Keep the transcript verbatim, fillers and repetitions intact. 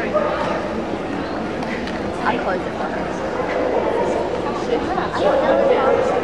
I closed it for her. Yeah, I don't know.